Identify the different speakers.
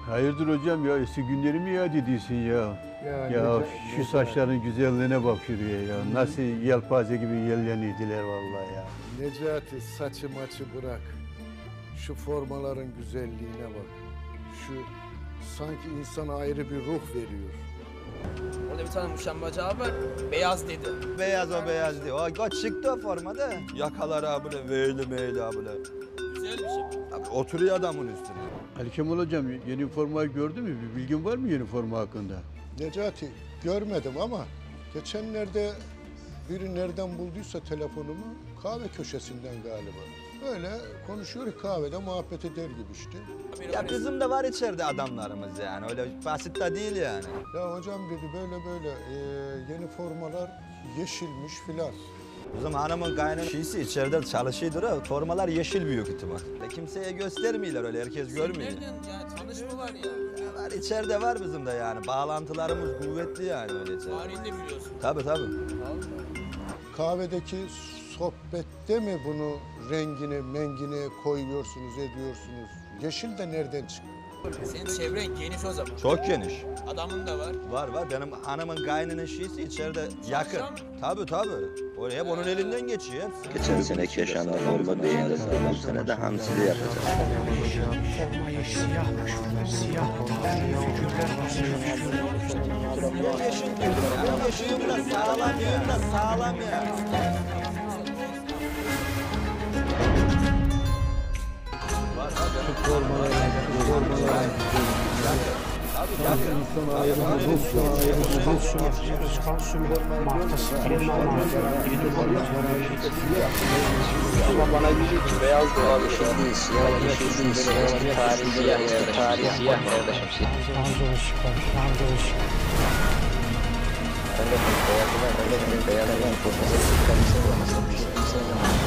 Speaker 1: Hayırdır hocam ya, eski günleri mi iade ediyorsun ya? Ya şu saçların güzelliğine bak şuraya ya. Nasıl yelpaze gibi yelleniydiler vallahi ya.
Speaker 2: Necati, saçı maçı bırak. Şu formaların güzelliğine bak. Şu sanki insana ayrı bir ruh veriyor.
Speaker 3: Orada bir tane muşambacı abi var, beyaz dedi.
Speaker 4: Beyaz o beyaz diyor. O çıktı o formada. Yakalar abi böyle, veyli meyli abi böyle.
Speaker 3: Güzel bir şey.
Speaker 4: Abi oturuyor adamın üstüne.
Speaker 1: Ali Kemal hocam, yeni formayı gördün mü? Bir bilgin var mı yeni forma hakkında?
Speaker 2: Necati, görmedim ama geçenlerde biri nereden bulduysa telefonumu, kahve köşesinden galiba. Öyle konuşuyor, kahvede muhabbet eder gibi işte.
Speaker 4: Ya bizim de var içeride adamlarımız yani. Öyle basit de değil yani.
Speaker 2: Ya hocam dedi böyle yeni formalar yeşilmiş filan.
Speaker 4: Bizim hanımın kaynanası içeride çalışıyordur ha. Formalar yeşil büyük ihtimal. Kimseye göstermiyorlar öyle, herkes görmüyor.
Speaker 3: Nereden ya, tanışma var ya.
Speaker 4: Var içeride var bizim de yani. Bağlantılarımız kuvvetli yani öyle içeride.
Speaker 3: Tarihini de biliyorsun.
Speaker 4: Tabii.
Speaker 2: Kahvedeki sohbette mi bunu rengini, mengini koyuyorsunuz, ediyorsunuz? Yeşil de nereden çıktı?
Speaker 3: Senin çevren geniş o zaman.
Speaker 4: Çok geniş.
Speaker 3: Adamın da var.
Speaker 4: Var. Benim hanımın kaynanası içeride yakın. Tabii. O hep onun elinden geçiyor hepsi.
Speaker 5: Geçen seneki yaşandı forma değildi. Bu sene de hamsili yapacağız.
Speaker 6: Formayı siyah tarihi figürler
Speaker 4: Yaşayım da sağlam ya.
Speaker 5: Bana diyecek ki beyaz da abi şey değil, siyah böyle tarihi siyah kardeşim. Ben de beyazlar, forması,